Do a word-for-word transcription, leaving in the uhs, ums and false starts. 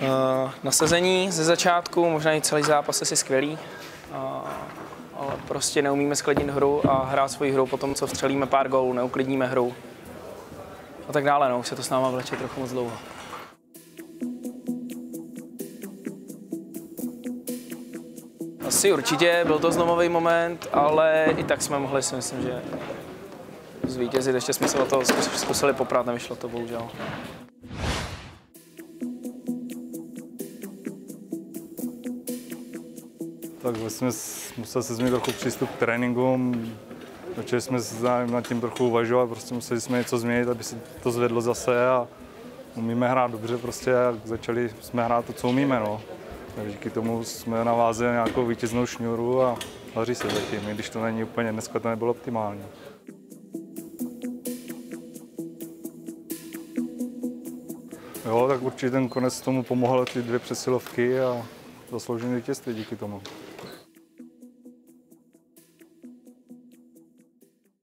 Nasazení ze začátku, možná i celý zápas asi skvělý, ale prostě neumíme sklidnit hru a hrát svoji hru po tom, co vstřelíme pár gólů, neuklidníme hru a tak dále. No, už se to s náma vleče trochu moc dlouho. Asi určitě, byl to zlomový moment, ale i tak jsme mohli, si myslím, že zvítězit. Ještě jsme se o to zkusili poprat, nevyšlo to bohužel. Tak vlastně museli se změnit trochu přístup k tréninkům, začali jsme nad tím trochu uvažovat, prostě museli jsme něco změnit, aby se to zvedlo zase a umíme hrát dobře prostě a začali jsme hrát to, co umíme. No. Díky tomu jsme navázali nějakou vítěznou šňůru a daří se zatím, i když to není úplně, dneska to nebylo optimální. Jo, tak určitě ten konec tomu pomohl ty dvě přesilovky a zasloužené vítězství díky tomu.